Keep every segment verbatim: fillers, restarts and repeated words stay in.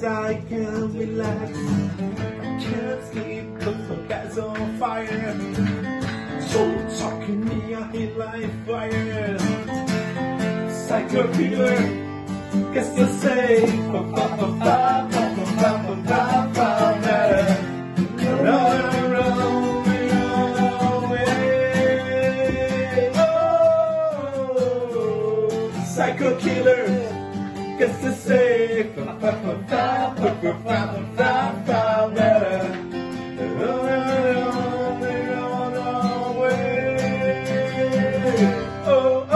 and I can't relax. I can't sleep cause my cat's on fire. So talking me, I hit like fire. Psycho killer, guess you'll say ba ba ba ba ba ba ba ba ba ba better. Run, run away, run away. Oh, psycho killer, guess you'll say ba ba ba ba ba ba ba ba ba better. Run, run away, run away. Oh, oh.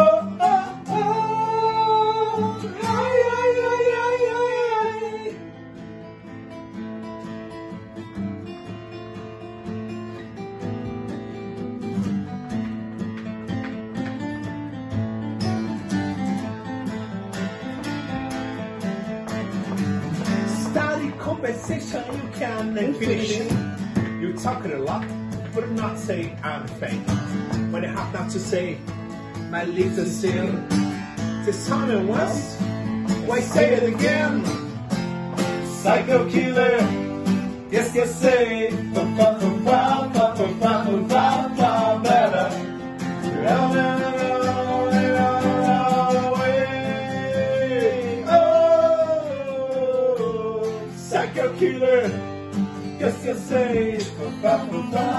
Conversation you can't finish. You talking a lot, but not say I'm fake. When I have not to say, my lips are sealed. This time it once, why say it again? Psycho killer, yes, yes, say, ba ba ba ba ba ba ba ba ba better. Run, run, run, run away. Oh, psycho killer, yes, yes, say, ba ba ba ba.